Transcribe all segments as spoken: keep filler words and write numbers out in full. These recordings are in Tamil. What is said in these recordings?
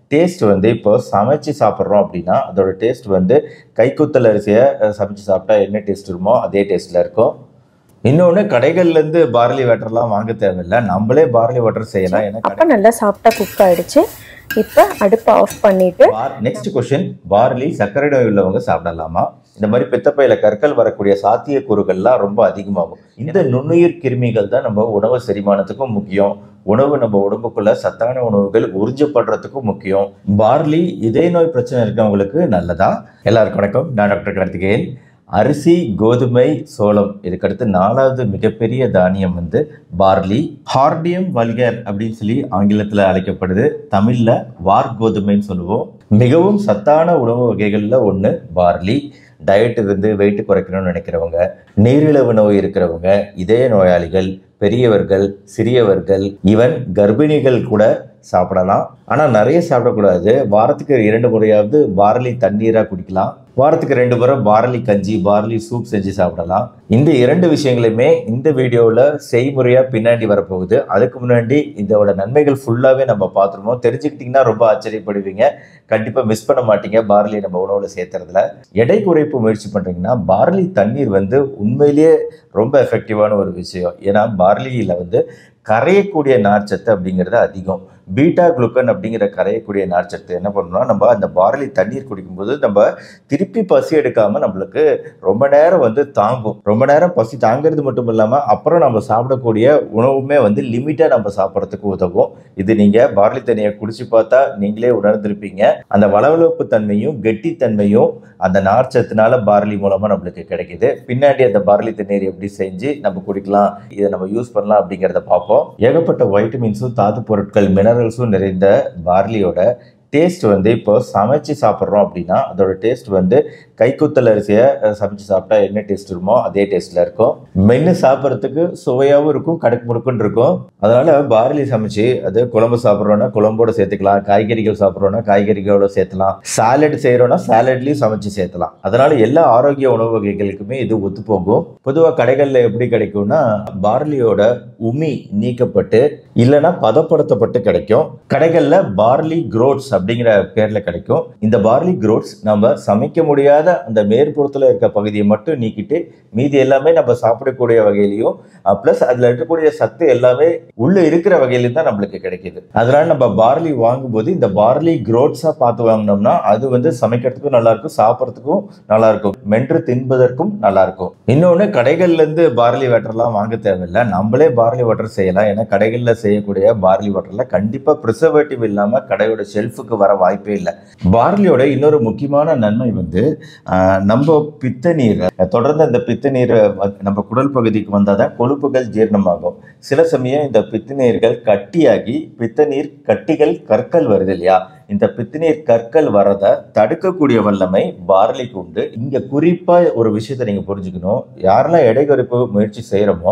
டேஸ்ட் வந்து இப்போ சமைச்சு சாப்பிட்றோம் அப்படின்னா அதோட டேஸ்ட் வந்து கைக்குத்தல் அரிசியை சமைச்சு சாப்பிட்டா என்ன டேஸ்ட் இருக்குமோ அதே டேஸ்ட்டில் இருக்கும். இன்னொன்று, கடைகள்லேருந்து பார்லி வாட்டர்லாம் வாங்க தேவையில்லை, நம்மளே பார்லி வாட்டர் செய்யலாம். ஏன்னா அப்போ நல்லா சாப்பிட்டா குக் ஆகிடுச்சு. இப்போ அடுப்பை ஆஃப் பண்ணிவிட்டு நெக்ஸ்ட் கொஸ்டின், பார்லி சர்க்கரை நோய் உள்ளவங்க சாப்பிடலாமா? இந்த மாதிரி பித்தப்பையில கற்கள் வரக்கூடிய சாத்தியக்கூறுகள்லாம் ரொம்ப அதிகமாகும். இந்த நுண்ணுயிர் கிருமிகள் தான் நம்ம உணவு செரிமானத்துக்கும் முக்கியம், உணவு நம்ம உடம்புக்குள்ள சத்தான உணவுகள் உறிஞ்சப்படுறதுக்கும் முக்கியம். பார்லி இதய நோய் பிரச்சனை இருக்கவங்களுக்கு நல்லதா? எல்லாருக்கும் வணக்கம், நான் டாக்டர் கார்த்திகேயன். அரிசி, கோதுமை, சோளம், இதுக்கடுத்து நாலாவது மிகப்பெரிய தானியம் வந்து பார்லி. ஹார்டியம் வல்கர் அப்படின்னு சொல்லி ஆங்கிலத்தில் அழைக்கப்படுது, தமிழில் வார் கோதுமைன்னு சொல்லுவோம். மிகவும் சத்தான உணவு வகைகளில் ஒன்று பார்லி. டயட் இருந்து வெயிட் குறைக்கணும்னு நினைக்கிறவங்க, நீரிழிவு நோய் இருக்கிறவங்க, இதய நோயாளிகள், பெரியவர்கள், சிறியவர்கள், ஈவன் கர்ப்பிணிகள் கூட சாப்பிடலாம். ஆனால் நிறைய சாப்பிடக்கூடாது. வாரத்துக்கு இரண்டு முறையாவது பார்லி தண்ணீராக குடிக்கலாம். வாரத்துக்கு ரெண்டு முறை பார்லி கஞ்சி, பார்லி சூப் செஞ்சு சாப்பிடலாம். இந்த இரண்டு விஷயங்களுமே இந்த வீடியோவில் செய்முறையாக பின்னாடி வரப்போகுது. அதுக்கு முன்னாடி இதோட நன்மைகள் ஃபுல்லாகவே நம்ம பார்த்துருவோம். தெரிஞ்சுக்கிட்டிங்கன்னா ரொம்ப ஆச்சரியப்படுவீங்க. கண்டிப்பாக மிஸ் பண்ண மாட்டீங்க பார்லி நம்ம உணவில் சேர்த்துறதுல. எடை குறைப்பு முயற்சி பண்ணுறீங்கன்னா பார்லி தண்ணீர் வந்து உண்மையிலேயே ரொம்ப எஃபெக்டிவான ஒரு விஷயம். ஏன்னா பார்லியில் வந்து கரையக்கூடிய நார்ச்சத்து அப்படிங்கிறது அதிகம். பீட்டா குளுக்கன் அப்படிங்கிற கரையக்கூடிய நார்ச்சத்து என்ன பண்ணணும்னா, நம்ம அந்த பார்லி தண்ணீர் குடிக்கும்போது நம்ம திருப்பி பசி எடுக்காமல் நம்மளுக்கு ரொம்ப நேரம் வந்து தாங்கும். ரொம்ப நேரம் பசி தாங்கிறது மட்டும் இல்லாமல் அப்புறம் நம்ம சாப்பிடக்கூடிய உணவுமே வந்து லிமிட்டாக நம்ம சாப்பிட்றதுக்கு உதவும். இது நீங்கள் பார்லி தண்ணியை குடிச்சு பார்த்தா நீங்களே உணர்ந்திருப்பீங்க. அந்த வளவளப்பு தன்மையும் கெட்டித்தன்மையும் அந்த நார்ச்சத்துனால பார்லி மூலமாக நம்மளுக்கு கிடைக்குது. பின்னாடி அந்த பார்லி தண்ணீர் எப்படி செஞ்சு நம்ம குடிக்கலாம், இதை நம்ம யூஸ் பண்ணலாம் அப்படிங்கிறத பார்ப்போம். ஏகப்பட்ட வைட்டமின்ஸும் தாது பொருட்கள், மினரல்ஸும் நிறைந்த பார்லியோட டேஸ்ட் வந்து இப்போ சமைச்சு சாப்பிட்றோம் அப்படின்னா அதோட டேஸ்ட் வந்து கைக்குத்தல் அரிசியை சமைச்சு சாப்பிட்டா என்ன டேஸ்ட் இருக்குமோ அதே டேஸ்ட்டில் இருக்கும். மென்று சாப்பிட்றதுக்கு சுவையாகவும் இருக்கும், கடுக்கு முடுக்குன்னு இருக்கும். அதனால் பார்லி சமைச்சு அது குழம்பு சாப்பிட்றோன்னா குழம்போடு சேர்த்துக்கலாம், காய்கறிகள் சாப்பிட்றோன்னா காய்கறிகளோடு சேர்த்துலாம், சாலட் செய்கிறோன்னா சாலட்லேயும் சமைச்சு சேர்த்தலாம். அதனால் எல்லா ஆரோக்கிய உணவு வகைகளுக்குமே இது ஒத்து போகும். பொதுவாக கடைகளில் எப்படி கிடைக்கும்னா, பார்லியோட உமி நீக்கப்பட்டு இல்லைன்னா பதப்படுத்தப்பட்டு கிடைக்கும். கடைகளில் பார்லி குரோட்ஸ் அப்படிங்கிற பேர்ல கிடைக்கும். இந்த பார்லி குரோட்ஸ் நம்ம சமைக்க முடியாத அந்த மேற்புறத்தில் இருக்க பகுதியை மட்டும் நீக்கிட்டு மீதி எல்லாமே நம்ம சாப்பிடக்கூடிய வகையிலையும் பிளஸ் அதுல இருக்கக்கூடிய சத்து எல்லாமே உள்ள இருக்கிற வகையிலும் தான் நம்மளுக்கு கிடைக்குது. அதனால நம்ம பார்லி வாங்கும்போது இந்த பார்லி குரோட்ஸா பார்த்து வாங்கினோம்னா அது வந்து சமைக்கிறதுக்கும் நல்லா இருக்கும், சாப்பிட்றதுக்கும் நல்லா இருக்கும், மென்று தின்பதற்கும் நல்லா இருக்கும். இன்னொன்று, கடைகள்ல இருந்து பார்லி வாட்டர்லாம் வாங்க தேவையில்லை, நம்மளே பார்லி வாட்டர் செய்யலாம். ஏன்னா கடைகளில் செய்யக்கூடிய பார்லி வாட்டர்ல கண்டிப்பா ப்ரிசர்வேட்டிவ் இல்லாம கடையோட ஷெல்ஃபுக்கு வர வாய்ப்பே இல்லை. பார்லியோட இன்னொரு முக்கியமான நன்மை வந்து நம்ம பித்த நீர் தொடர்ந்து அந்த பித்த நீர் நம்ம குடல் பகுதிக்கு வந்தாதான் கொழுப்புகள் ஜீரணமாகும். சில சமயம் இந்த பித்த நீர்கள் கட்டியாகி பித்த நீர் கட்டிகள் கற்கள் வருது இல்லையா, இந்த பித்தநீர் கற்கள் வரதை தடுக்கக்கூடிய வல்லமை பார்லிக்கு உண்டு. இங்க குறிப்பா ஒரு விஷயத்தை நீங்க புரிஞ்சுக்கணும். யாரெல்லாம் எடை குறைப்பு முயற்சி செய்யறோமோ,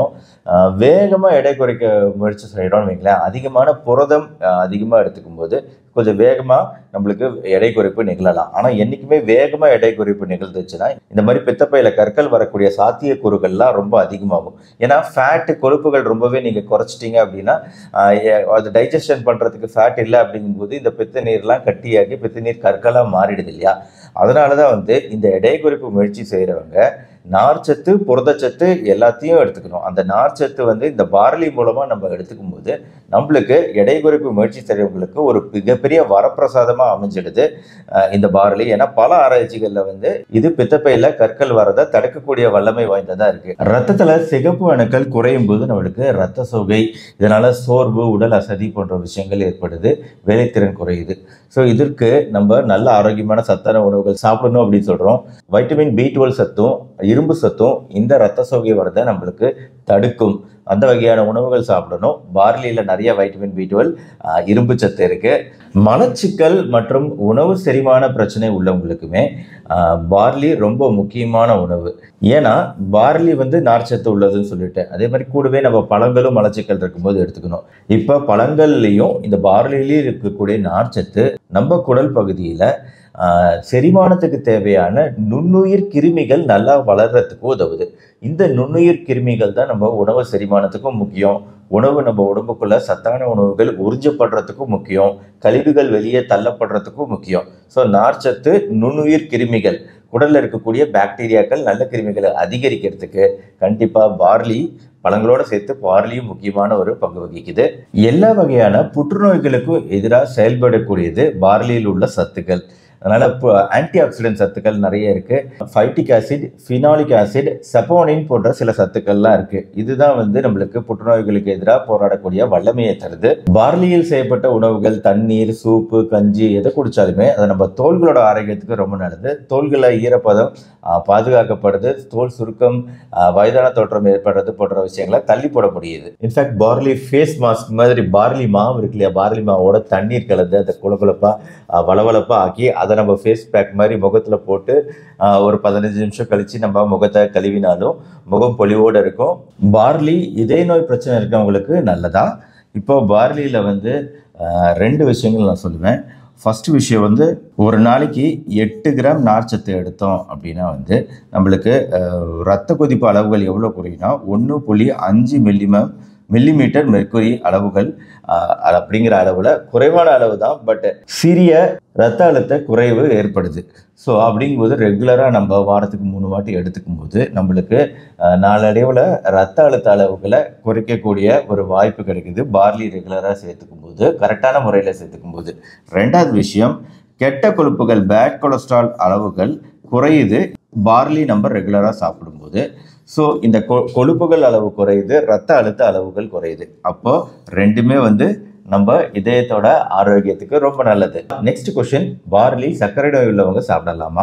வேகமா எடை குறைக்க முயற்சி செய்யறோம்னு வைங்களேன், அதிகமான புரதம் அதிகமா எடுத்துக்கும் போது கொஞ்சம் வேகமா நம்மளுக்கு எடை குறைப்பு நிகழலாம். ஆனா என்னைக்குமே வேகமா எடை குறைப்பு நிகழ்ந்துச்சுன்னா இந்த மாதிரி பித்தப்பையில கற்கள் வரக்கூடிய சாத்தியக்கூறுகள்லாம் ரொம்ப அதிகமாகும். ஏன்னா ஃபேட், கொழுப்புகள் ரொம்பவே நீங்க குறைச்சிட்டீங்க அப்படின்னா அது டைஜஷன் பண்றதுக்கு ஃபேட் இல்லை அப்படிங்கும்போது இந்த பித்த நீர்லாம் கட்டியாகி பித்த நீர் கற்களா மாறிடுது இல்லையா. அதனாலதான் வந்து இந்த எடை குறைப்பு முயற்சி செய்யறவங்க நார்ச்சத்து, புரதச்சத்து எல்லாத்தையும் எடுத்துக்கணும். அந்த நார்ச்சத்து வந்து இந்த பார்லி மூலமா நம்ம எடுத்துக்கும் போது நம்மளுக்கு எடை குறைப்பு முயற்சி செய்யறவங்களுக்கு ஒரு மிகப்பெரிய வரப்பிரசாதமா அமைஞ்சிடுது இந்த பார்லி. ஏன்னா பல ஆராய்ச்சிகள்ல வந்து இது பித்தப்பையில கற்கள் வரதை தடுக்கக்கூடிய வல்லமை வாய்ந்ததா இருக்கு. ரத்தத்துல சிகப்பு அணுக்கள் குறையும் போது நம்மளுக்கு ரத்த சோகை, இதனால சோர்வு, உடல் அசதி போன்ற விஷயங்கள் ஏற்படுது, வேலைத்திறன் குறையுது. ஸோ இதற்கு நம்ம நல்ல ஆரோக்கியமான சத்தான உணவுகள் சாப்பிடணும் அப்படின்னு சொல்றோம். வைட்டமின் பி டுவெல் சத்தும் இரும்பு சத்தும் இந்த ரத்த சோகை வரதை நம்மளுக்கு தடுக்கும். அந்த வகையான உணவுகள் சாப்பிடணும். பார்லியில நிறைய வைட்டமின் பி டுவெல், இரும்பு சத்து இருக்கு. மலச்சிக்கல் மற்றும் உணவு செரிமான பிரச்சனை உள்ளவங்களுக்குமே பார்லி ரொம்ப முக்கியமான உணவு. ஏன்னா பார்லி வந்து நார்ச்சத்து உள்ளதுன்னு சொல்லிட்டு, அதே மாதிரி கூடவே நம்ம பழங்களும் மலச்சிக்கல் இருக்கும்போது எடுத்துக்கணும். இப்போ பழங்கள்லையும் இந்த பார்லியிலையும் இருக்கக்கூடிய நார்ச்சத்து நம்ம குடல் பகுதியில செரிமானத்துக்கு தேவையான நுண்ணுயிர் கிருமிகள் நல்லா வளர்றதுக்கு உதவுது. இந்த நுண்ணுயிர் கிருமிகள் தான் நம்ம உணவு செரிமானத்துக்கும் முக்கியம். உணவு நம்ம உடம்புக்குள்ள சத்தான உணவுகள் உறிஞ்சப்படுறதுக்கும் முக்கியம். கழிவுகள் வெளியே தள்ளப்படுறதுக்கும் முக்கியம். ஸோ நார்ச்சத்து நுண்ணுயிர் கிருமிகள் உடலில் இருக்கக்கூடிய பாக்டீரியாக்கள் நல்ல கிருமிகளை அதிகரிக்கிறதுக்கு கண்டிப்பாக பார்லி பழங்களோட சேர்த்து பார்லியும் முக்கியமான ஒரு பங்கு வகிக்குது. எல்லா வகையான புற்றுநோய்களுக்கும் எதிராக செயல்படக்கூடியது பார்லியில் உள்ள சத்துக்கள். அதனால இப்போ ஆன்டி ஆக்சிடென்ட் சத்துக்கள் நிறைய இருக்கு. Phytic acid, phenolic acid, saponin போன்ற சில சத்துக்கள்லாம் இருக்கு. இதுதான் வந்து நம்மளுக்கு புற்றுநோய்களுக்கு எதிராக போராடக்கூடிய வல்லமையை தருது. பார்லியில் செய்யப்பட்ட உணவுகள், தண்ணீர், சூப்பு, கஞ்சி எதை குடிச்சாலுமே அது நம்ம தோள்களோட ஆரோக்கியத்துக்கு ரொம்ப நல்லது. தோள்களை ஈரப்பதம் பாதுகாக்கப்படுது. தோல் சுருக்கம், வயதான தோற்றம் ஏற்படுறது போன்ற விஷயங்களை தள்ளி போட முடியுது. இன்ஃபேக்ட் பார்லி ஃபேஸ் மாஸ்க் மாதிரி பார்லி மாவு இருக்கு இல்லையா, பார்லி மாவோட தண்ணீர் கலந்து அதை குளகுளப்பா வளவளப்பா ஆக்கி அதை நம்ம ஃபேஸ் பேக் மாதிரி முகத்தில் போட்டு ஒரு பதினஞ்சு நிமிஷம் கழித்து நம்ம முகத்தை கழுவினாலும் முகம் பொலிவோடு இருக்கும். பார்லி இதய நோய் பிரச்சனை இருக்கவங்களுக்கு நல்லதா? இப்போ பார்லியில் வந்து ரெண்டு விஷயங்கள் நான் சொல்லுவேன். ஃபஸ்ட்டு விஷயம் வந்து ஒரு நாளைக்கு எட்டு கிராம் நார்ச்சத்து எடுத்தோம் அப்படின்னா வந்து நம்மளுக்கு ரத்த கொதிப்பு அளவுகள் எவ்வளோ குறையும்னா ஒன்று புள்ளி அஞ்சு மில்லிமம் மில்லிமீட்டர் மெர்க்குரி அளவுகள் அப்படிங்கிற அளவில் குறைவான அளவு தான். பட் சிறிய ரத்த அழுத்த குறைவு ஏற்படுது. ஸோ அப்படிங்கும்போது ரெகுலராக நம்ம வாரத்துக்கு மூணு வாட்டி எடுத்துக்கும் போது நம்மளுக்கு நாளடைவில் ரத்த அழுத்த அளவுகளை குறைக்கக்கூடிய ஒரு வாய்ப்பு கிடைக்குது பார்லி ரெகுலராக சேர்த்துக்கும் போது, கரெக்டான முறையில் சேர்த்துக்கும் போது. ரெண்டாவது விஷயம், கெட்ட கொழுப்புகள் பேட் கொலஸ்ட்ரால் அளவுகள் குறையுது பார்லி நம்ம ரெகுலராக சாப்பிடும்போது. ஸோ இந்த கொ கொழுப்புகள் அளவு குறையுது, ரத்த அழுத்த அளவுகள் குறையுது. அப்போ ரெண்டுமே வந்து நம்ம இதயத்தோட ஆரோக்கியத்துக்கு ரொம்ப நல்லது. நெக்ஸ்ட் கொஸ்டின், பார்லி சர்க்கரை நோய் உள்ளவங்க சாப்பிடலாமா?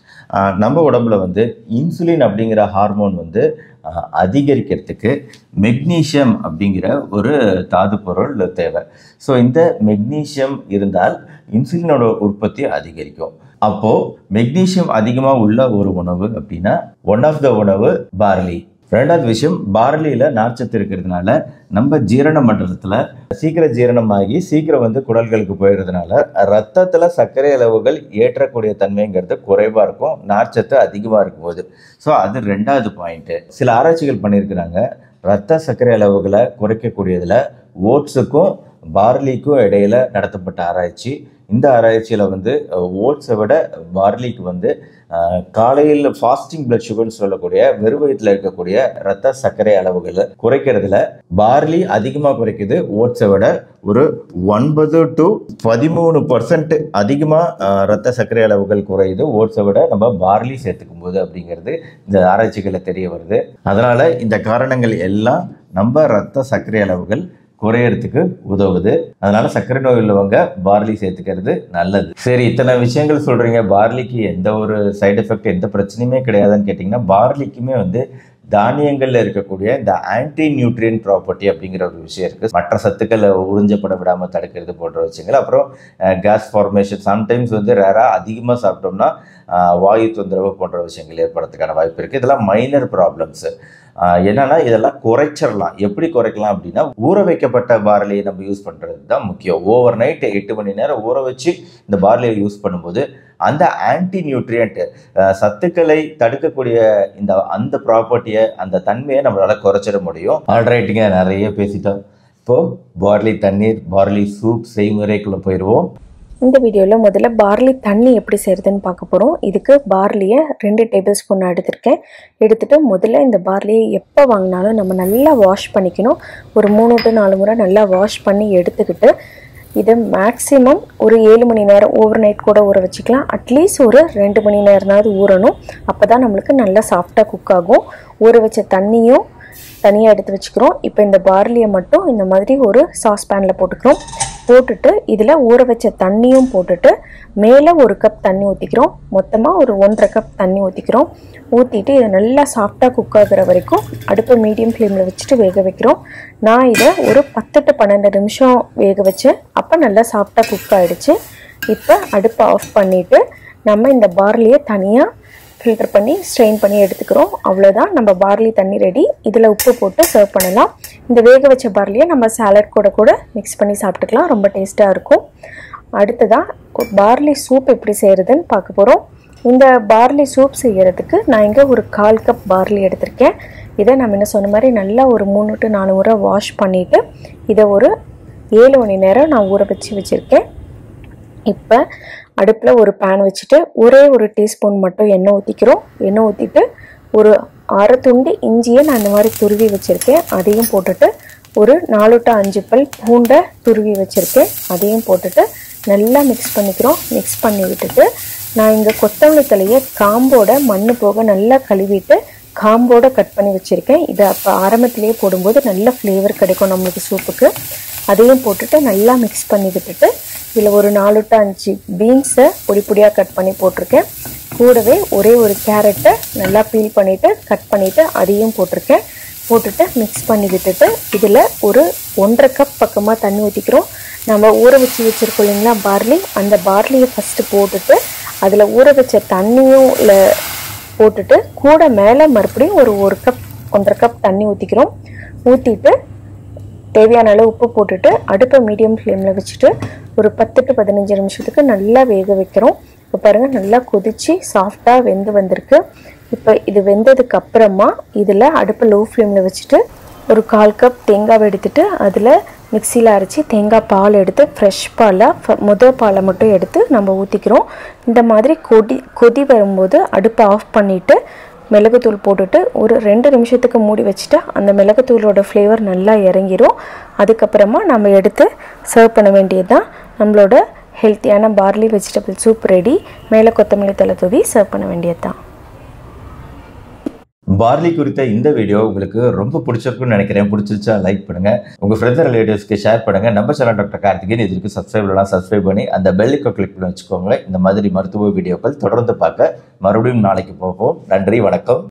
நம்ம உடம்புல வந்து இன்சுலின் அப்படிங்கிற ஹார்மோன் வந்து அதிகரிக்கிறதுக்கு மெக்னீஷியம் அப்படிங்கிற ஒரு தாது பொருள் தேவை. ஸோ இந்த மெக்னீஷியம் இருந்தால் இன்சுலினோட உற்பத்தி அதிகரிக்கும். அப்போது மெக்னீஷியம் அதிகமாக உள்ள ஒரு உணவு அப்படின்னா ஒன் ஆஃப் த உணவு பார்லி. ரெண்டாவது விஷயம், பார்லியில் நார்ச்சத்து இருக்கிறதுனால நம்ம ஜீரண மண்டலத்தில் சீக்கிரம் ஜீரணமாகி சீக்கிரம் வந்து குடல்களுக்கு போயிடுறதுனால ரத்தத்தில் சர்க்கரை அளவுகள் ஏற்றக்கூடிய தன்மைங்கிறது குறைவாக இருக்கும் நார்ச்சத்து அதிகமாக இருக்கும்போது. ஸோ அது ரெண்டாவது பாயிண்ட்டு. சில ஆராய்ச்சிகள் பண்ணியிருக்கிறாங்க. ரத்த சர்க்கரை அளவுகளை குறைக்கக்கூடியதில் ஓட்ஸுக்கும் பார்லிக்கும் இடையில நடத்தப்பட்ட ஆராய்ச்சி. இந்த ஆராய்ச்சியில் வந்து ஓட்ஸை விட பார்லிக்கு வந்து காலையில் ஃபாஸ்டிங் பிளட் சுகர்னு சொல்லக்கூடிய வெறுவயத்தில் இருக்கக்கூடிய ரத்த சர்க்கரை அளவுகளை குறைக்கிறதுல பார்லி அதிகமாக குறைக்குது. ஓட்ஸை விட ஒரு ஒன்பது டு பதிமூணு பர்சன்ட் அதிகமாக ரத்த சர்க்கரை அளவுகள் குறையுது ஓட்ஸை விட நம்ம பார்லி சேர்த்துக்கும் போது அப்படிங்கிறது இந்த ஆராய்ச்சிகளில் தெரிய வருது. அதனால் இந்த காரணங்கள் எல்லாம் நம்ம ரத்த சர்க்கரை அளவுகள் குறையறதுக்கு உதவுது. அதனால சர்க்கரை நோய் உள்ளவங்க பார்லி சேர்த்துக்கிறது நல்லது. சரி, இத்தனை விஷயங்கள் சொல்றீங்க, பார்லிக்கு எந்த ஒரு சைடு எஃபெக்ட் எந்த பிரச்சனையுமே கிடையாதுன்னு கேட்டிங்கன்னா, பார்லிக்குமே வந்து தானியங்களில் இருக்கக்கூடிய இந்த ஆன்டி நியூட்ரியன் ப்ராப்பர்ட்டி அப்படிங்கிற ஒரு விஷயம் இருக்குது. மற்ற சத்துக்களை உறிஞ்சப்பட விடாமல் தடுக்கிறது போன்ற விஷயங்கள். அப்புறம் கேஸ் ஃபார்மேஷன் சம்டைம்ஸ் வந்து ரேராக அதிகமாக சாப்பிட்டோம்னா வாயு தொந்தரவு போன்ற விஷயங்கள் ஏற்படுறதுக்கான வாய்ப்பு இருக்குது. இதெல்லாம் மைனர் ப்ராப்ளம்ஸு. என்னன்னா இதெல்லாம் குறைச்சிடலாம். எப்படி குறைக்கலாம் அப்படின்னா, ஊற வைக்கப்பட்ட பார்லியை நம்ம யூஸ் பண்ணுறது தான் முக்கியம். ஓவர் நைட் எட்டு மணி நேரம் ஊற வச்சு இந்த பார்லியை யூஸ் பண்ணும்போது அந்த ஆன்டி நியூட்ரியன்ட் சத்துக்களை தடுக்கக்கூடிய இந்த அந்த ப்ராப்பர்ட்டியை அந்த தன்மையை நம்மளால் குறைச்சிட முடியும். ஆல்ரைட்டுங்க, நிறைய பேசிட்டோம். இப்போது பார்லி தண்ணீர், பார்லி சூப் செய்முறைக்குள்ளே போயிடுவோம். இந்த வீடியோவில் முதல்ல பார்லி தண்ணி எப்படி செய்கிறதுன்னு பார்க்க போகிறோம். இதுக்கு பார்லியை ரெண்டு டேபிள் ஸ்பூன் எடுத்திருக்கேன். எடுத்துகிட்டு முதல்ல இந்த பார்லியை எப்போ வாங்கினாலும் நம்ம நல்லா வாஷ் பண்ணிக்கணும். ஒரு மூணு டு நாலு முறை நல்லா வாஷ் பண்ணி எடுத்துக்கிட்டு இதை மேக்ஸிமம் ஒரு ஏழு மணி நேரம் ஓவர் நைட் கூட ஊற வச்சுக்கலாம். அட்லீஸ்ட் ஒரு ரெண்டு மணி நேரமாவது ஊறணும். அப்போ தான் நம்மளுக்கு நல்லா சாஃப்டாக குக் ஆகும். ஊற வச்ச தண்ணியும் தனியாக எடுத்து வச்சுக்கிறோம். இப்போ இந்த பார்லியை மட்டும் இந்த மாதிரி ஒரு சாஸ் பேனில் போட்டுக்கிறோம். போட்டுட்டு இதில் ஊற வச்ச தண்ணியும் போட்டுட்டு மேலே ஒரு கப் தண்ணி ஊற்றிக்கிறோம். மொத்தமாக ஒரு ஒன்றரை கப் தண்ணி ஊற்றிக்கிறோம். ஊற்றிட்டு இதை நல்லா சாஃப்டாக குக் ஆகிற வரைக்கும் அடுப்பை மீடியம் ஃப்ளேமில் வச்சுட்டு வேக வைக்கிறோம். நான் இதை ஒரு பத்து டு பன்னெண்டு நிமிஷம் வேக வச்சேன். அப்போ நல்லா சாஃப்டாக குக் ஆகிடுச்சு. இப்போ அடுப்பை ஆஃப் பண்ணிவிட்டு நம்ம இந்த பார்லியை தனியாக ஃபில்டர் பண்ணி ஸ்ட்ரெயின் பண்ணி எடுத்துக்கிறோம். அவ்வளோதான், நம்ம பார்லி தண்ணி ரெடி. இதில் உப்பு போட்டு சர்வ் பண்ணலாம். இந்த வேக வச்ச பார்லியை நம்ம சாலட் கூட கூட மிக்ஸ் பண்ணி சாப்பிட்டுக்கலாம். ரொம்ப டேஸ்ட்டாக இருக்கும். அடுத்ததாக பார்லி சூப் எப்படி செய்கிறதுன்னு பார்க்க போகிறோம். இந்த பார்லி சூப் செய்கிறதுக்கு நான் இங்கே ஒரு கால் கப் பார்லி எடுத்திருக்கேன். இதை நம்ம என்ன சொன்ன மாதிரி நல்லா ஒரு மூணு டு நாலு முறை வாஷ் பண்ணிவிட்டு இதை ஒரு ஏழு மணி நேரம் நான் ஊற வச்சு வச்சுருக்கேன். இப்போ அடுப்பில் ஒரு பேன் வச்சுட்டு ஒரே ஒரு டீஸ்பூன் மட்டும் எண்ணெய் ஊற்றிக்கிறோம். எண்ணெய் ஊற்றிட்டு ஒரு அரை துண்டு இஞ்சியை நான் இந்த மாதிரி துருவி வச்சுருக்கேன், அதையும் போட்டுட்டு ஒரு நாலு டு அஞ்சு பல் பூண்டை துருவி வச்சுருக்கேன், அதையும் போட்டுட்டு நல்லா மிக்ஸ் பண்ணிக்கிறோம். மிக்ஸ் பண்ணி விட்டுட்டு நான் இங்கே கொத்தமல்லி தலையை காம்போட மண் போக நல்லா கழுவிட்டு காம்போட கட் பண்ணி வச்சுருக்கேன். இதை அப்போ ஆரம்பத்திலேயே போடும்போது நல்ல ஃப்ளேவர் கிடைக்கும் நம்மளுக்கு சூப்புக்கு. அதையும் போட்டுட்டு நல்லா மிக்ஸ் பண்ணி விட்டுட்டு இதில் ஒரு நாலு டு அஞ்சு பீன்ஸை பொடி பொடியாக கட் பண்ணி போட்டிருக்கேன். கூடவே ஒரே ஒரு கேரட்டை நல்லா பீல் பண்ணிவிட்டு கட் பண்ணிவிட்டு அதையும் போட்டிருக்கேன். போட்டுட்டு மிக்ஸ் பண்ணி விட்டுட்டு இதில் ஒரு ஒன்றரை கப் பக்கமாக தண்ணி ஊற்றிக்கிறோம். நம்ம ஊற வச்சு வச்சுருக்கோம் இல்லைங்களா பார்லி, அந்த பார்லியை ஃபஸ்ட்டு போட்டுட்டு அதில் ஊற வச்ச தண்ணியும் இல்லை போட்டுட்டு கூட மேலே மறுபடியும் ஒரு ஒரு கப் ஒன்றரை கப் தண்ணி ஊற்றிக்கிறோம். ஊற்றிட்டு தேவையான அளவு உப்பு போட்டுட்டு அடுப்பை மீடியம் ஃப்ளேமில் வச்சுட்டு ஒரு பத்து டு பதினஞ்சு நிமிஷத்துக்கு நல்லா வேக வைக்கிறோம். இப்போ பாருங்கள் நல்லா கொதித்து சாஃப்டாக வெந்து வந்திருக்கு. இப்போ இது வெந்ததுக்கு அப்புறமா இதில் அடுப்பை லோ ஃப்ளேமில் வச்சுட்டு ஒரு கால் கப் தேங்காவை எடுத்துகிட்டு அதில் மிக்சியில் அரைச்சி தேங்காய் பால் எடுத்து ஃப்ரெஷ் பாலாக முதல் பாலை மட்டும் எடுத்து நம்ம ஊற்றிக்கிறோம். இந்த மாதிரி கொதி கொதி வரும்போது அடுப்பை ஆஃப் பண்ணிவிட்டு மிளகுத்தூள் போட்டுட்டு ஒரு ரெண்டு நிமிஷத்துக்கு மூடி வச்சுட்டா அந்த மிளகுத்தூளோட ஃப்ளேவர் நல்லா இறங்கிரும். அதுக்கப்புறமா நம்ம எடுத்து சர்வ் பண்ண வேண்டியது தான். நம்மளோட ஹெல்த்தியான பார்லி வெஜிடபிள் சூப் ரெடி. மேலே கொத்தமல்லி தழை தூவி சர்வ் பண்ண வேண்டியது தான். பார்லி குறித்த இந்த வீடியோ உங்களுக்கு ரொம்ப பிடிச்சிருக்குன்னு நினைக்கிறேன். பிடிச்சிருச்சா லைக் பண்ணுங்க, உங்க ஃப்ரெண்ட்ஸ் ரிலேட்டிவ்ஸ்க்கு ஷேர் பண்ணுங்க. நம்ம சேனல் டாக்டர் கார்த்திகேயன் இதுக்கு சப்ஸ்கிரைப் பண்ணலாம், சப்ஸ்கிரைப் பண்ணி அந்த பெல்லுக்கு கிளிக் பண்ணி வச்சுக்கோங்க. இந்த மாதிரி மருத்துவ வீடியோக்கள் தொடர்ந்து பார்க்க மறுபடியும் நாளைக்கு போவோம். நன்றி, வணக்கம்.